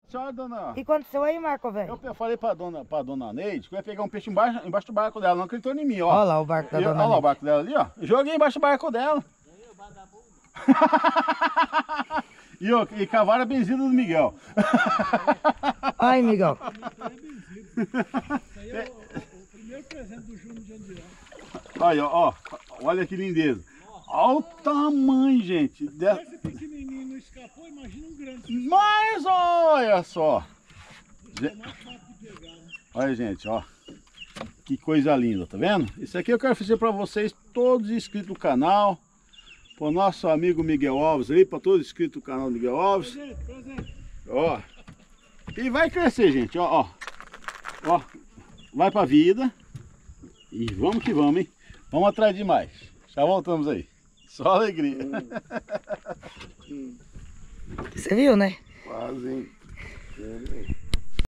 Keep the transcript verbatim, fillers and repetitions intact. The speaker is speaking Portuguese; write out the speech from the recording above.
Senhora, dona... O que aconteceu aí, Marco, velho? Eu falei pra dona, pra dona Neide que eu ia pegar um peixe embaixo, embaixo do barco dela, não acreditou em mim, ó. Olha lá o barco da eu, dona Olha lá o Neide. barco dela ali, ó. Joguei embaixo do barco dela. e, ó, e cavaram a benzina do Miguel. Ai, Miguel. Isso aí é o, o primeiro presente do Júnior de Andião. Olha, ó, olha que lindeza. Olha o tamanho, gente. Esse pequenininho não escapou, imagina um grande. Mas olha só. É mais fácil de pegar, né? Olha, gente, ó. Que coisa linda, tá vendo? Isso aqui eu quero fazer para vocês, todos inscritos no canal. Para o nosso amigo Miguel Alves aí, para todos inscritos no canal do Miguel Alves. Presente, presente. Ó. E vai crescer, gente, ó, ó. Ó. Vai pra vida. E vamos que vamos, hein? Vamos atrás de mais. Já voltamos aí. Só alegria. Você viu, né? Quase, hein?